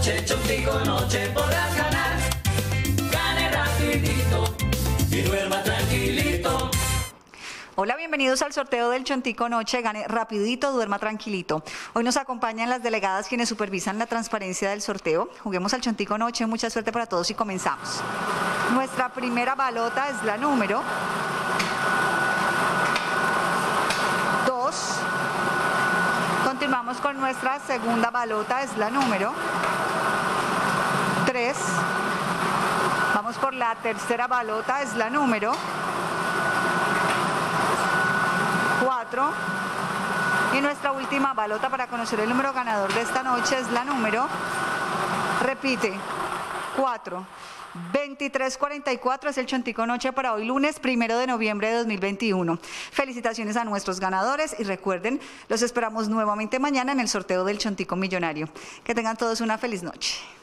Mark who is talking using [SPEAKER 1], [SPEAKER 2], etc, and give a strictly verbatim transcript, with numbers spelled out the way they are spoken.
[SPEAKER 1] noche, Chontico noche podrás ganar. Gane rapidito y duerma tranquilito.
[SPEAKER 2] Hola, bienvenidos al sorteo del Chontico Noche. Gane rapidito, duerma tranquilito. Hoy nos acompañan las delegadas quienes supervisan la transparencia del sorteo. Juguemos al Chontico Noche, mucha suerte para todos y comenzamos. Nuestra primera balota es la número dos. Continuamos con nuestra segunda balota, es la número tres. Vamos por la tercera balota, es la número cuatro. Y nuestra última balota para conocer el número ganador de esta noche es la número, repite, cuatro. veintitrés cuarenta y cuatro es el Chontico Noche para hoy lunes primero de noviembre de dos mil veintiuno. Felicitaciones a nuestros ganadores y recuerden, los esperamos nuevamente mañana en el sorteo del Chontico Millonario. Que tengan todos una feliz noche.